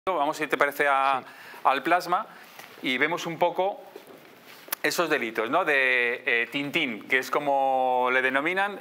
Vamos, si te parece, al plasma y vemos un poco esos delitos, ¿no? De Tintín, que es como le denominan,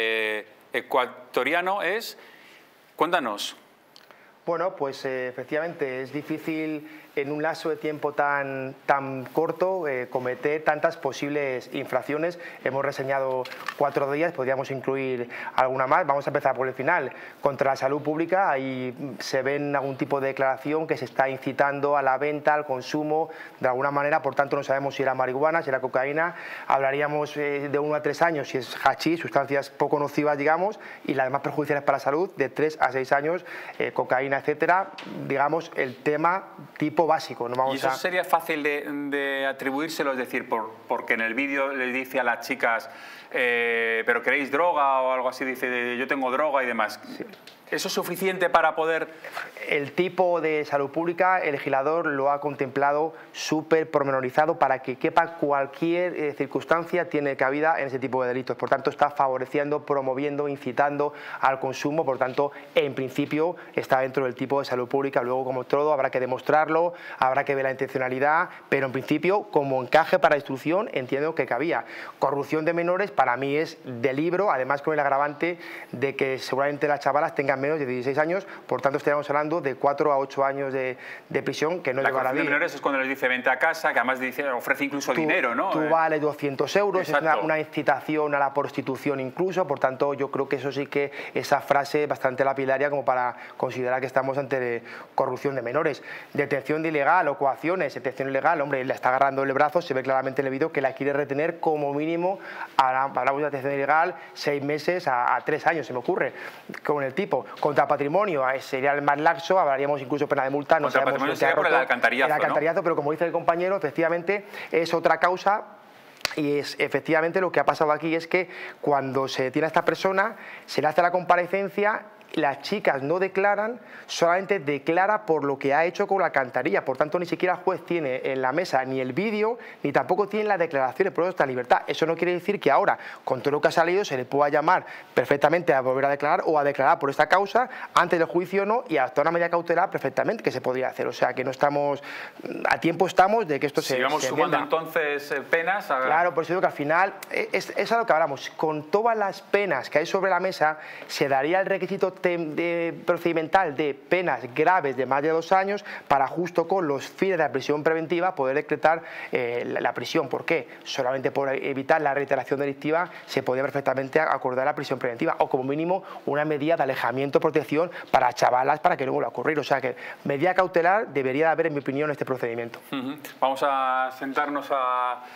ecuatoriano es. Cuéntanos. Bueno, pues efectivamente es difícil en un lapso de tiempo tan corto cometer tantas posibles infracciones. Hemos reseñado 4 días, podríamos incluir alguna más. Vamos a empezar por el final. Contra la salud pública, ahí se ven algún tipo de declaración que se está incitando a la venta, al consumo, de alguna manera. Por tanto, no sabemos si era marihuana, si era cocaína. Hablaríamos de 1 a 3 años si es hachís, sustancias poco nocivas, digamos, y las más perjudiciales para la salud, de 3 a 6 años, cocaína, etcétera. Digamos, el tema tipo básico. No vamos ¿Y eso sería fácil de atribuírselo? Es decir, porque en el vídeo le dice a las chicas, ¿pero queréis droga? O algo así, dice, yo tengo droga y demás. Sí. ¿Eso es suficiente para poder...? El tipo de salud pública, el legislador lo ha contemplado súper pormenorizado para que quepa cualquier circunstancia, tiene cabida en ese tipo de delitos. Por tanto, está favoreciendo, promoviendo, incitando al consumo. Por tanto, en principio está dentro del tipo de salud pública. Luego, como todo, habrá que demostrarlo, habrá que ver la intencionalidad, pero en principio, como encaje para instrucción, entiendo que cabía. Corrupción de menores para mí es de libro, además con el agravante de que seguramente las chavalas tengan menos de 16 años, por tanto estaríamos hablando de 4 a 8 años de prisión, que no es de maravilla. La corrupción de menores es cuando les dice vente a casa, que además dice, ofrece incluso dinero, ¿no? Tú vales 200 euros, es una incitación a la prostitución incluso, por tanto yo creo que eso sí que esa frase es bastante lapidaria como para considerar que estamos ante corrupción de menores. Detención de ilegal o coacciones, detención ilegal, hombre, le está agarrando el brazo, se ve claramente en el vídeo que la quiere retener como mínimo, hablamos de detención ilegal, 6 meses a 3 años, se me ocurre, con el tipo. Contra patrimonio sería el más laxo, hablaríamos incluso pena de multa. No contra patrimonio sería por el alcantarillazo, el alcantarillazo, ¿no? Pero como dice el compañero, efectivamente es otra causa. Y es efectivamente lo que ha pasado aquí es que cuando se detiene a esta persona, se le hace la comparecencia. Las chicas no declaran, solamente declara por lo que ha hecho con la alcantarilla. Por tanto, ni siquiera el juez tiene en la mesa ni el vídeo, ni tampoco tiene las declaraciones, por eso está en libertad. Eso no quiere decir que ahora, con todo lo que ha salido, se le pueda llamar perfectamente a volver a declarar o a declarar por esta causa antes del juicio no, y hasta una medida cautelar perfectamente que se podría hacer. O sea, que no estamos, a tiempo estamos de que esto se vamos sumando entonces penas. Claro, por eso digo que al final, es a lo que hablamos, con todas las penas que hay sobre la mesa, se daría el requisito procedimental de penas graves de más de 2 años para justo con los fines de la prisión preventiva poder decretar la prisión. ¿Por qué? Solamente por evitar la reiteración delictiva se podría perfectamente acordar la prisión preventiva o como mínimo una medida de alejamiento, protección para chavalas para que no vuelva a ocurrir. O sea que medida cautelar debería de haber, en mi opinión, este procedimiento. Vamos a sentarnos a